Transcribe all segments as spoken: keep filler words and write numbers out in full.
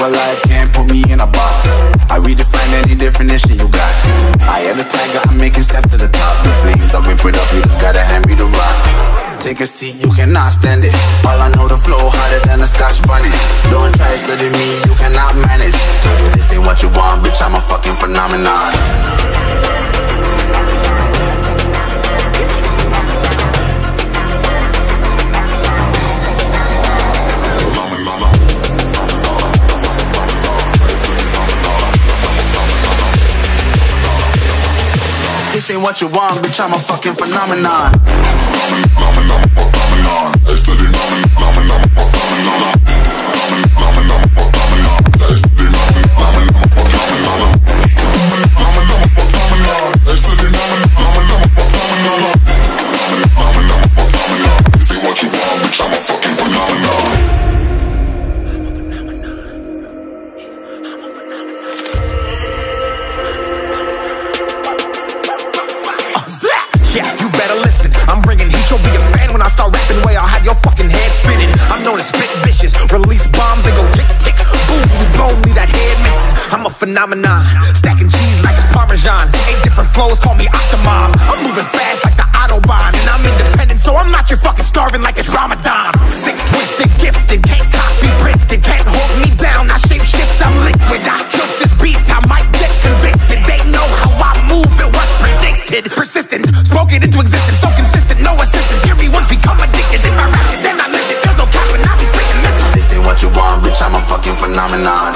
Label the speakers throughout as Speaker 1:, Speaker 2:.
Speaker 1: but life can't put me in a box. I redefine any definition you got. I am the tiger, I'm making steps to the top. The flames, I whip it up, you just gotta hand me the rock. Take a seat, you cannot stand it. All I know, the flow harder than a Scotch bunny. Don't try to study me, you cannot manage. This ain't what you want, bitch, I'm a fucking phenomenon. This ain't what you want, bitch, I'm a fucking phenomenon.
Speaker 2: Yeah, you better listen. I'm bringing heat, you'll be a fan when I start rapping. Way I'll have your fucking head spinning. I'm known as spit vicious, release bombs and go tick tick. Boom, you blown me that head missing. I'm a phenomenon, stacking cheese like it's Parmesan. Eight different flows, call me Octomom. I'm moving fast like the Autobahn, and I'm independent, so I'm not your fucking starving like it's Ramadan. Sick, twisted, gifted, can't copy, printed, can't hold me down. I shape shift, I'm liquid. I killed this beat, I might get convicted. They know how I move, it was predicted. Persistent, spoke it into existence, so consistent, no assistance. Hear me once, become addicted. If I rap it, then I live it. There's no cap when I be speaking this.
Speaker 1: This ain't what you want, bitch, I'm a fucking phenomenon.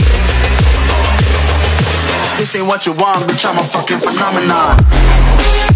Speaker 1: This ain't what you want, bitch, I'm a fucking phenomenon.